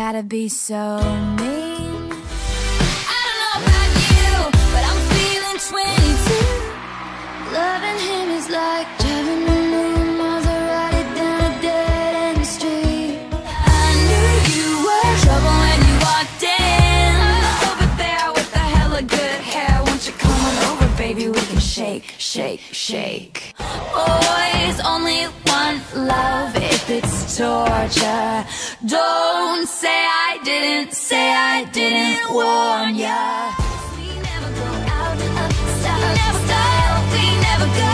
gotta be so mean? I don't know about you, but I'm feeling 22. Loving him is like driving a million miles or riding down a dead-end street. I knew you were trouble when you walked in. Over there with the hella good hair, won't you come on over, baby? We can shake, shake, shake. Boys only want love if it's torture. Don't say I didn't warn ya. We never go out of style, we never go